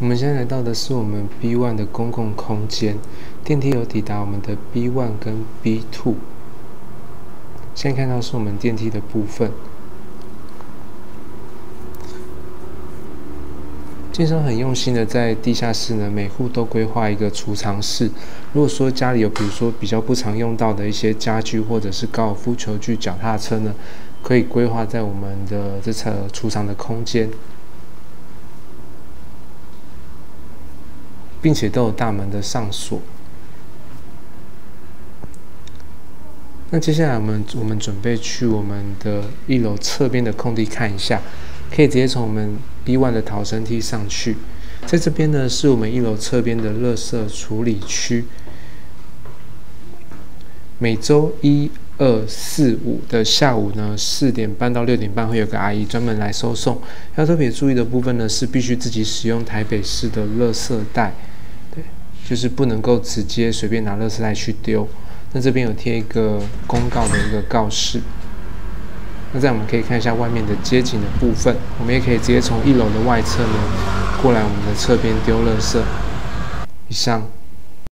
我们现在来到的是我们 B1 的公共空间，电梯有抵达我们的 B1 跟 B2。现在看到是我们电梯的部分。建商很用心的在地下室呢，每户都规划一个储藏室。如果说家里有比如说比较不常用到的一些家具，或者是高尔夫球具、脚踏车呢，可以规划在我们的这层储藏的空间。并且都有大门的上锁。那接下来我们准备去我们的1楼侧边的空地看一下，可以直接从我们 B1 的逃生梯上去。在这边呢，是我们1楼侧边的垃圾处理区。每周1、2、4、5的下午呢，4点半到6点半会有个阿姨专门来收送。要特别注意的部分呢，是必须自己使用台北市的垃圾袋。对，就是不能够直接随便拿垃圾袋去丢。那这边有贴一个公告的一个告示。那这样我们可以看一下外面的街景的部分，我们也可以直接从1楼的外侧呢过来我们的侧边丢垃圾。以上。